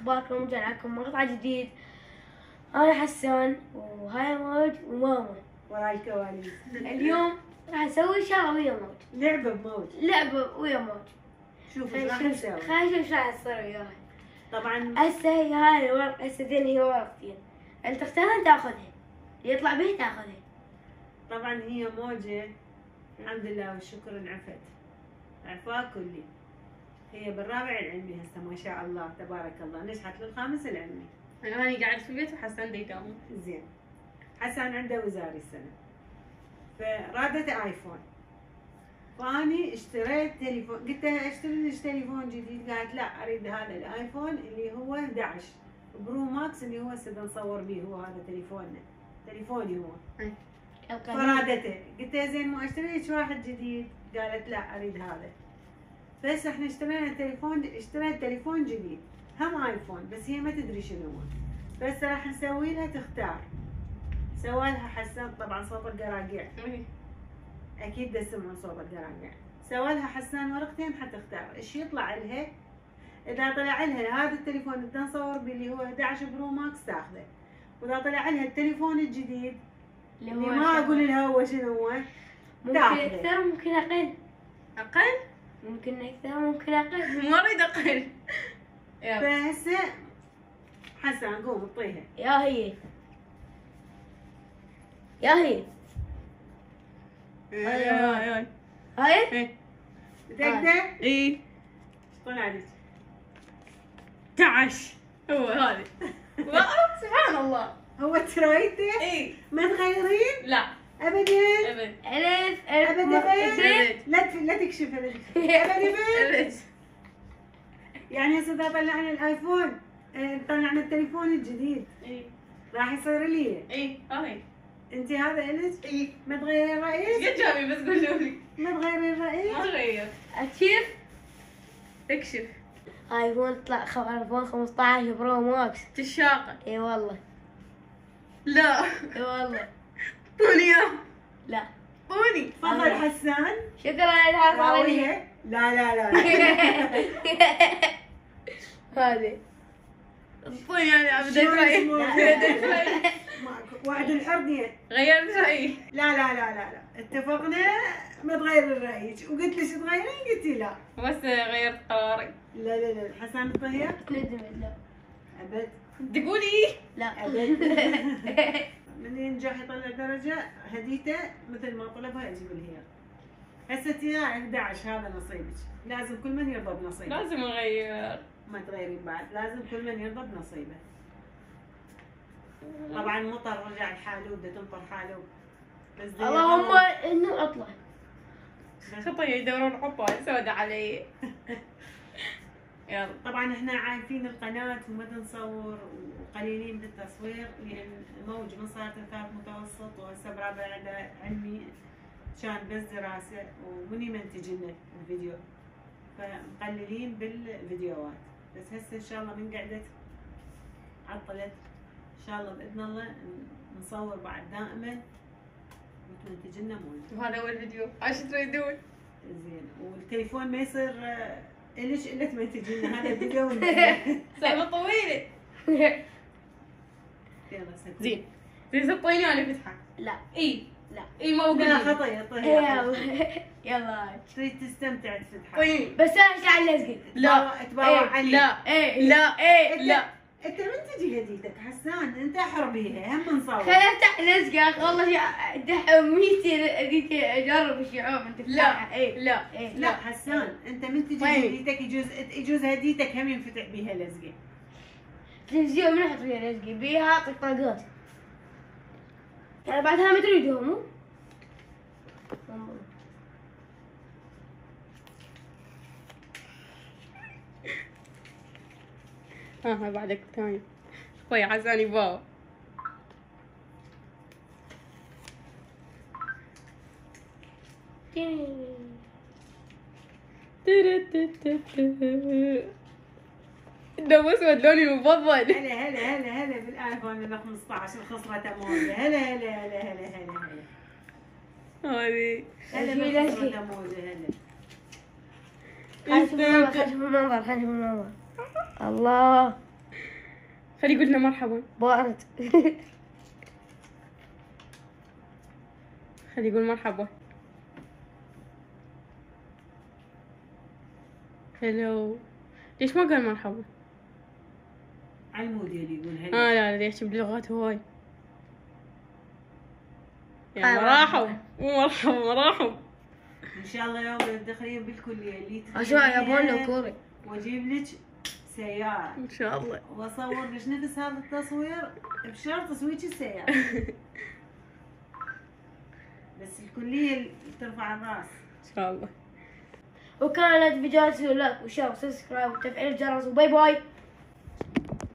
اخباركم؟ رجع لكم مقطع جديد. انا حسان وهاي موج وماما وراي الكواليس. اليوم راح نسوي شغله ويا موج، لعبة بموج. لعبه ويا موج. شوف ايش راح نسوي. خلينا نشوف ايش راح يصير وياها. طبعا هسه هي هاي الورقه، هسه ذي هي ورقتين، اللي تختارها تاخذها، اللي يطلع به تاخذها. طبعا هي موجة الحمد لله والشكر انعفت، عفاها كلي. هي بالرابع العلمي هسه ما شاء الله تبارك الله، نجحت للخامس العلمي. أنا قاعد في البيت وحسان ديداوم. زين. حسن عنده وزاري السنة، فرادت ايفون، فاني اشتريت تليفون. قلت لها اشتري لك تليفون جديد، قالت لا اريد هذا الايفون اللي هو 11 برو ماكس اللي هو هسه نصور به، هو هذا تليفوننا، تليفوني هو. فرادته، قلت لها زين ما اشتري لك واحد جديد؟ قالت لا اريد هذا. بس احنا اشترينا تليفون، اشتريت تليفون جديد هم ايفون، بس هي ما تدري شنو هو. بس راح نسوي لها تختار. سوالها حسان طبعا صوت القراقيع، اكيد تسمعون صوت القراقيع. سوالها حسان ورقتين حتختار ايش يطلع لها. اذا طلع لها هذا التليفون اللي نصور به اللي هو 11 برو ماكس تاخذه، واذا طلع لها التليفون الجديد اللي ما اقول لها هو شنو هو ممكن اكثر ممكن اقل. أقل؟ ممكن اكثر ممكن اقل. ما أريد أقل. فهسه حسن قوم اعطيها. يا هي يا هي هاي هاي متأكدة؟ اي طلع لك 11 هو هذا. سبحان الله. هو ترايته؟ اي ما تغيرين؟ لا ابدا ابد الف ابدا لا تكشف ابدا ابد. يعني هسه اذا طلعنا الايفون، طلعنا التليفون الجديد اي راح يصير لي. اي هاي انت هذا الك؟ اي ما تغيرين رايك؟ قد جابي بس قولوا لي. ما تغيرين ما رايك؟ غير. اكشف. اكشف. ايفون طلع ايفون 15 برو ماكس. تشاقة. اي والله. لا اي والله. طوني اياه. لا. طوني. تفضل حسان. شكرا لها راويها. لا هذه طوني انا بديت رايي. بديت رايي. وعد الحرية. غيرت رايي. لا اتفقنا ما تغير رايك، وقلت لك تغيرين قلتي لا. بس غيرت قراري. لا حسن الطهير ندم. لا ابد تقولي لا ابد. من ينجح يطلع درجة هديته مثل ما طلبها يجيب الهير. هسه يا 11 هذا نصيبك، لازم كل من يرضى بنصيبه. لازم نغير. ما تغيرين بعد، لازم كل من يرضى بنصيبه. طبعا مطر رجع لحاله، بدها تمطر حاله. بس اللهم انه اطلع. خطية يدورون عبال سودة علي. يلا. طبعا احنا عارفين القناة وما نصور وقليلين بالتصوير، لان موج من صارت ثالث متوسط وهسه برابع عنده علمي، كان بس دراسة ومن يمنتج لنا الفيديو، فمقللين بالفيديوهات. بس هسه ان شاء الله من قعدت عطلت ان شاء الله باذن الله نصور بعد دائما وتنتج لنا موج. وهذا اول فيديو، عايش تريدون؟ زين، والتليفون ما يصير الش الا تمنتج لنا هذا الفيديو. سالفة طويلة. يلا زين تزبطيني وانا فتحة. لا اي لا اي ما لا بقول. خطية يلا تريد تستمتع تفتحها. طيب بس انا ايش على لزقك؟ لا تباوع علي. لا ايه لا لا انت من تجي هديتك حسان، انت حر بيها هم نصور. خليني افتح لزقك والله دحميتي اديتي اجرب الشعوب انت لا تفتحها. ايه لا ايه لا حسان انت من تجي طيب. هديتك يجوز هديتك هم ينفتح بيها لزقه. تلفزيون من احط فيها لزقي بيها طقطقات. يعني بعدها ما تريدهم مو؟ ها بعدك ثاني. خوي عزاني بابا. الدم اسود لوني المفضل. هلا بالايفون ال 15 الخصرة موجة. هلا هذه هلا بالخصرة موجة. خلينا نشوف المنظر الله خلي يقول لنا مرحبا. بارد. خلي يقول مرحبا. هلو. ليش ما قال مرحبا؟ على المود يقول هلا. لا لا يحكي بلغات هواي. يا مرحبا. مرحبا مو مرحبا مرحبا. ان شاء الله يوم تدخلين بالكليه اللي اشوف ياباني وكوري. واجيب لك سياره ان شاء الله. واصور لك نفس هذا التصوير بشرط تصويرك السياره. بس الكليه اللي ترفع الراس. ان شاء الله. وكانت فيديوهات لايك وشير وسبسكرايب وتفعيل الجرس وباي باي.